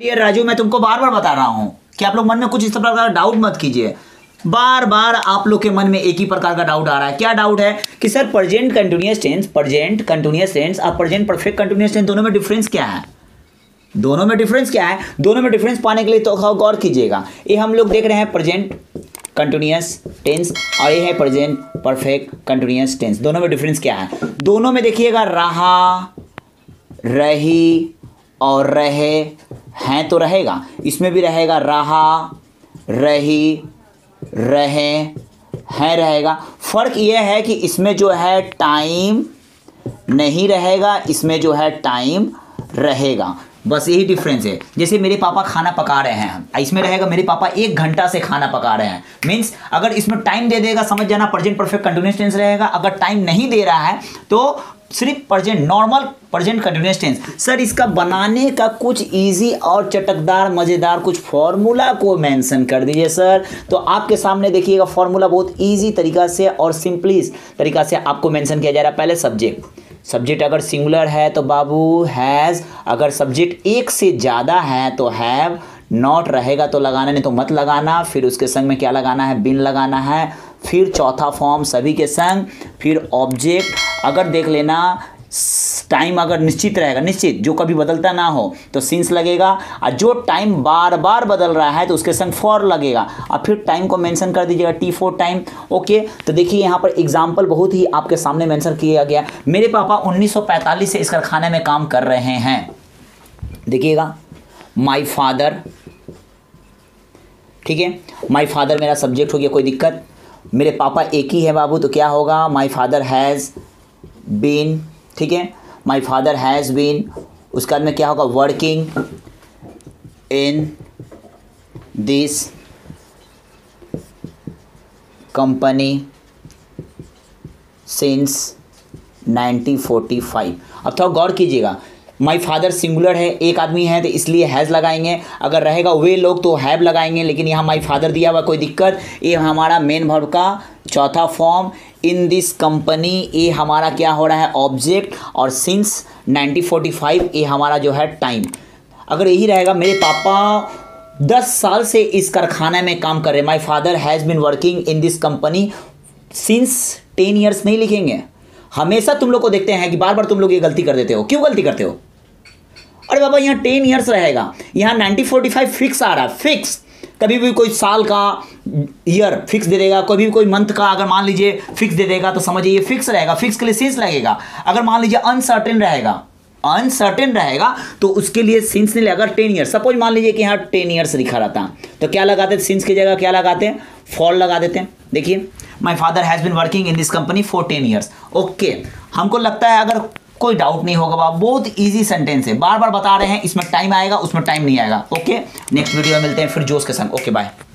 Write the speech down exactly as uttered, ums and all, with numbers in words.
Dear Raju, मैं तुमको बार बार बता रहा हूं कि आप लोग मन में कुछ इस प्रकार का डाउट मत कीजिए। बार बार आप लोग के मन में एक ही प्रकार का डाउट आ रहा है। क्या डाउट है कि sir present continuous tense, present continuous tense और प्रेजेंट परफेक्ट कंटिन्यूअस टेंस दोनों में डिफरेंस क्या है? दोनों में डिफरेंस क्या है? दोनों में डिफरेंस पाने के लिए तो गौर कीजिएगा। ये हम लोग देख रहे हैं प्रेजेंट कंटिन्यूअस टेंस और ये है प्रेजेंट परफेक्ट कंटिन्यूअस टेंस। दोनों में डिफरेंस क्या है? दोनों में देखिएगा रहा, रही और रहे हैं तो रहेगा, इसमें भी रहेगा रहा, रही, रहे हैं रहेगा। फर्क यह है कि इसमें जो है टाइम नहीं रहेगा, इसमें जो है टाइम रहेगा, बस यही डिफरेंस है। जैसे मेरे पापा खाना पका रहे हैं, इसमें रहेगा मेरे पापा एक घंटा से खाना पका रहे हैं। मीन्स अगर इसमें टाइम दे देगा समझ जाना प्रेजेंट परफेक्ट कंटिन्यूअस टेंस रहेगा। अगर टाइम नहीं दे रहा है तो सिर्फ present normal present continuous tense. Sir इसका बनाने का कुछ इजी और चटकदार मज़ेदार कुछ फॉर्मूला को मेंशन कर दीजिए सर। तो आपके सामने देखिएगा फॉर्मूला बहुत इजी तरीका से और सिंपली तरीका से आपको मेंशन किया जा रहा है। पहले सब्जेक्ट, सब्जेक्ट अगर सिंगुलर है तो बाबू हैज़, अगर सब्जेक्ट एक से ज़्यादा है तो हैव, नॉट रहेगा तो लगाना, नहीं तो मत लगाना। फिर उसके संग में क्या लगाना है? बिन लगाना है। फिर चौथा फॉर्म सभी के संग, फिर ऑब्जेक्ट। अगर देख लेना टाइम अगर निश्चित रहेगा, निश्चित जो कभी बदलता ना हो तो सिंस लगेगा, और जो टाइम बार बार बदल रहा है तो उसके संग फॉर लगेगा। और फिर टाइम को मेंशन कर दीजिएगा टी फॉर टाइम। ओके, तो देखिए यहाँ पर एग्जांपल बहुत ही आपके सामने मेंशन किया गया। मेरे पापा उन्नीस सौ पैंतालीस से इस कारखाने में काम कर रहे हैं। देखिएगा माई फादर, ठीक है, माई फादर मेरा सब्जेक्ट हो गया, कोई दिक्कत। मेरे पापा एक ही है बाबू तो क्या होगा? माई फादर हैज़ बीन, ठीक है, माई फादर हैज़ बीन। उसके बाद में क्या होगा? Working in this company since nineteen forty five. अब थोड़ा गौर कीजिएगा, माई फादर सिंगुलर है, एक आदमी है तो इसलिए हैज़ लगाएंगे। अगर रहेगा वे लोग तो हैव लगाएंगे, लेकिन यहाँ माई फादर दिया हुआ, कोई दिक्कत। ये हमारा मेन वर्ब का चौथा फॉर्म। इन दिस कंपनी ये हमारा क्या हो रहा है? ऑब्जेक्ट। और सिंस नाइनटीन फोर्टी फाइव ये हमारा जो है टाइम। अगर यही रहेगा मेरे पापा दस साल से इस कारखाने में काम कर रहे हैं, my father has been working in this company since ten years नहीं लिखेंगे। हमेशा तुम लोग को देखते हैं कि बार बार तुम लोग ये गलती कर देते हो। क्यों गलती करते हो? अरे बाबा यहाँ टेन ईयर्स रहेगा, यहाँ नाइनटीन फोर्टी फाइव फिक्स आ रहा है, फिक्स। कभी भी कोई साल का ईयर फिक्स दे देगा, कभी भी कोई मंथ का अगर मान लीजिए फिक्स दे देगा तो समझिए ये फिक्स रहेगा, फिक्स के लिए सिंस लगेगा। अगर मान लीजिए अनसर्टेन रहेगा, अनसर्टेन रहेगा तो उसके लिए सिंस नहीं लगेगा। टेन ईयर्स, सपोज मान लीजिए कि यहाँ टेन ईयर्स लिखा रहता तो क्या लगाते? सिंस की जगह क्या लगाते हैं? फॉर लगा देते हैं। देखिए my father has been working in this company for ten years. Okay, हमको लगता है अगर कोई डाउट नहीं होगा बाबा, बहुत इजी सेंटेंस है। बार बार बता रहे हैं, इसमें टाइम आएगा उसमें टाइम नहीं आएगा। ओके, नेक्स्ट वीडियो में मिलते हैं फिर जोश के संग। Okay bye.